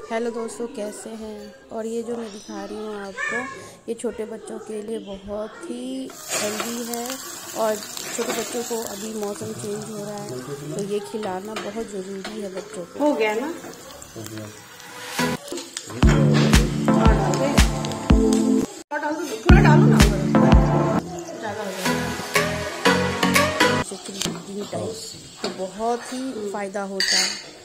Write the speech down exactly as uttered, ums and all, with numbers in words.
Hello दोस्तों, कैसे हैं। और ये जो मैं दिखा रही हूँ आपको, ये छोटे बच्चों के लिए बहुत ही हेल्दी है। और छोटे बच्चों को अभी मौसम चेंज हो रहा है तो ये खिलाना बहुत ज़रूरी है बच्चों को। हो गया ना, हो गया। पूरा डालो ना, ज़्यादा हो जाएगा टाइप तो बहुत ही फ़ायदा होता है।